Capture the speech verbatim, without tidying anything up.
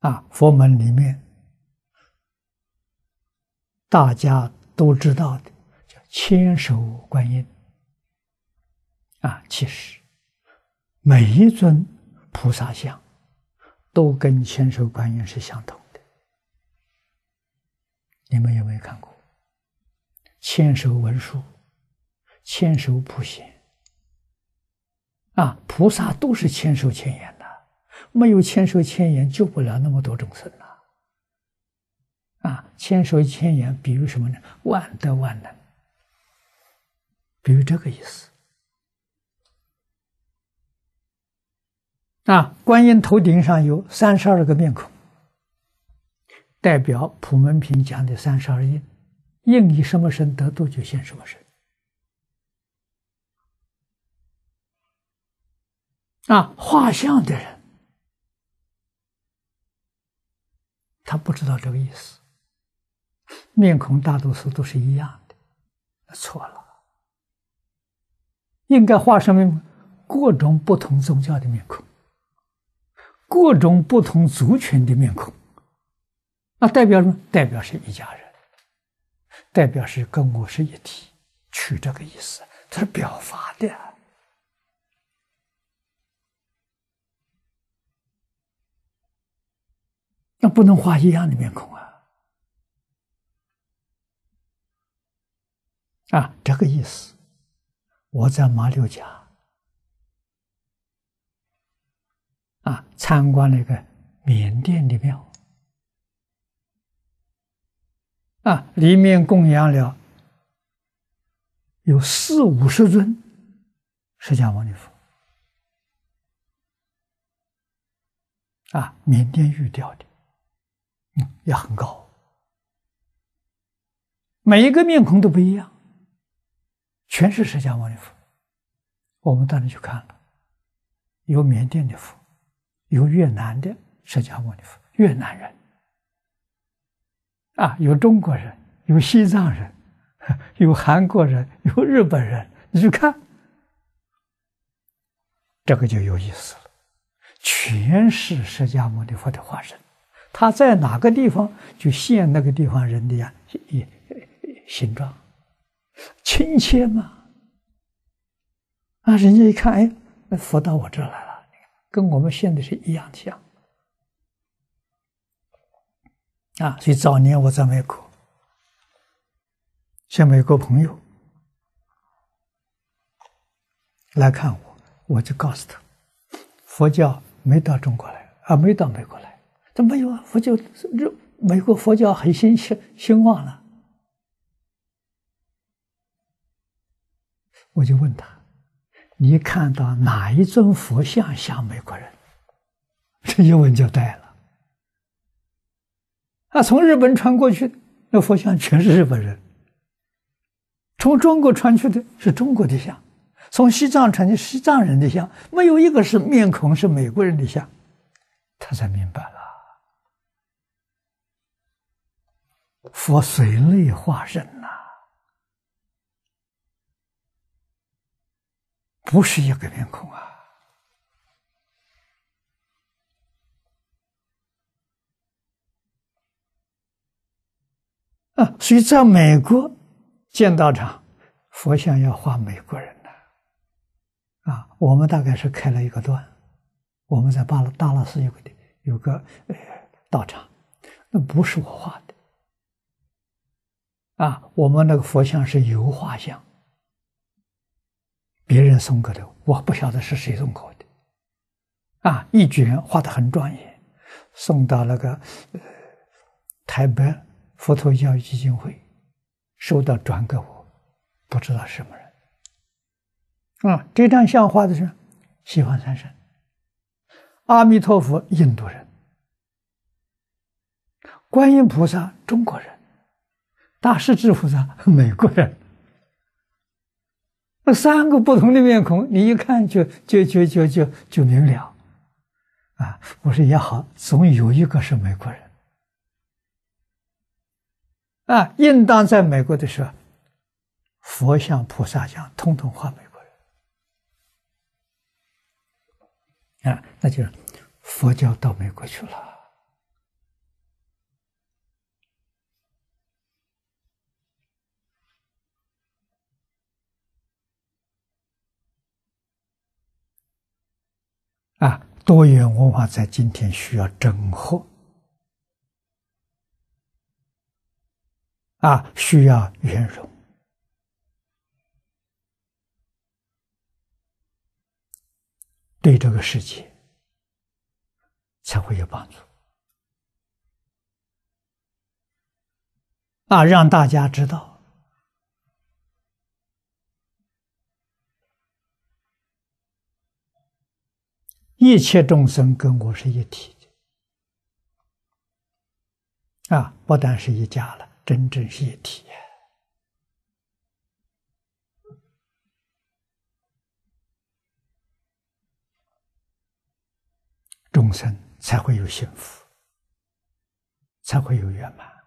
啊，佛门里面大家都知道的叫千手观音啊，其实每一尊菩萨像都跟千手观音是相同的。你们有没有看过？千手文殊，千手普贤啊，菩萨都是千手千眼的，没有千手千眼救不了那么多众生呐！啊，千手千眼比喻什么呢？万德万能，比喻这个意思。啊，观音头顶上有三十二个面孔，代表普门品讲的三十二应，应以什么身得度，就现什么身。啊，画像的人他不知道这个意思，面孔大多数都是一样的，错了。应该画什么？各种不同宗教的面孔，各种不同族群的面孔。那代表什么？代表是一家人，代表是跟我是一体，取这个意思，这是表法的。那不能画一样的面孔啊！啊，这个意思，我在马六甲啊参观了一个缅甸的庙啊，里面供养了有四五十尊释迦牟尼佛啊，缅甸玉雕的。嗯，也很高，每一个面孔都不一样，全是释迦牟尼佛。我们当然去看了，有缅甸的佛，有越南的释迦牟尼佛，越南人啊，有中国人，有西藏人，有韩国人，有日本人。你去看，这个就有意思了，全是释迦牟尼佛的化身。他在哪个地方就现那个地方人的呀形状，亲切嘛！啊，人家一看，哎，那佛到我这儿来了，跟我们现在是一样像啊！所以早年我在美国，像美国朋友来看我，我就告诉他，佛教没到中国来啊，没到美国来。怎么没有啊？佛教，美国佛教很兴兴旺了。我就问他：“你看到哪一尊佛像像美国人？”这一问就带了。啊，从日本传过去的那佛像全是日本人；从中国传去的是中国的像；从西藏传的西藏人的像，没有一个是面孔是美国人的像。他才明白了。佛随类化身呐、啊，不是一个面孔啊！啊，所以在美国建道场，佛像要画美国人的啊。我们大概是开了一个端，我们在巴拉达拉斯有个有个呃道场，那不是我画的。啊，我们那个佛像是油画像，别人送给的，我不晓得是谁送给我的。啊，一卷画得很庄严，送到那个呃台北佛陀教育基金会，收到转给我，不知道什么人。啊，这张像画的是西方三圣，阿弥陀佛印度人，观音菩萨中国人。大势至菩萨美国人，那三个不同的面孔，你一看就就就就就就明了，啊！我说也好，总有一个是美国人，啊！应当在美国的时候，佛像、菩萨像统统画美国人，啊！那就是佛教到美国去了， 啊，多元文化在今天需要整合，啊，需要圆融，对这个世界才会有帮助。啊，让大家知道，一切众生跟我是一体的，啊，不但是一家了，真正是一体。众生才会有幸福，才会有圆满。